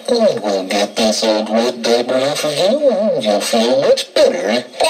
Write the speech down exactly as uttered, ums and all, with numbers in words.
We'll get this old wood debris off of you and you'll feel much better.